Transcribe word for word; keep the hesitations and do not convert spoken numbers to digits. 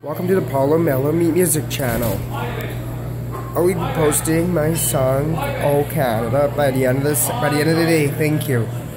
Welcome to the Paulo MELO music channel. I will be posting my song "Oh Canada" by the end of this by the end of the day. Thank you.